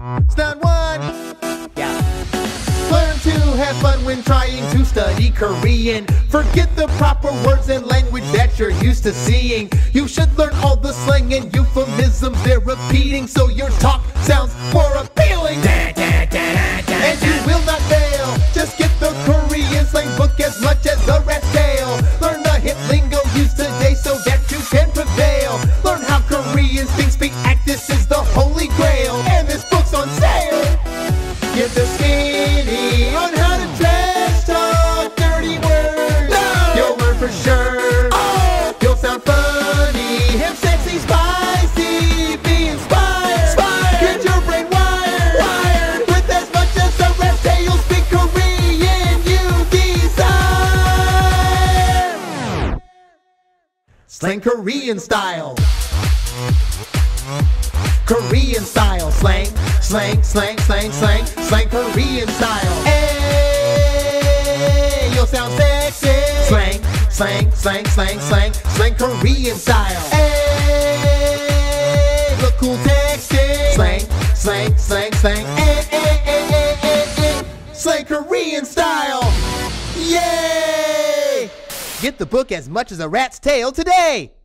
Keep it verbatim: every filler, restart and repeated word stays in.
It's not one. Yeah. Learn to have fun when trying to study Korean. Forget the proper words and language that you're used to seeing. You should learn all the slang and euphemisms they're repeating, so your talk sounds more appealing. And you will not fail. Just get the Korean slang book as much as the rat's tail. Learn the hip lingo used today so that you can prevail. Learn how Koreans think, speak, act. This is the holy grail, and this book's on sale. Get the skinny on how to trash talk dirty words. No! You'll learn for sure. Oh! You'll sound funny, hip, sexy, spicy, be inspired. Inspired. Get your brain wired. Wired. With as much as the rat's tail, speak Korean you desire. Slang Korean style. Korean style, slang, slang, slang, slang, slang, slang Korean style. Hey, you'll sound sexy. Slang, slang, slang, slang, slang, slang Korean style. Hey, look cool texting. Slang, slang, slang, slang, eh, eh, eh, eh, eh, eh. Slang Korean style. Yay! Get the book as much as a rat's tail today.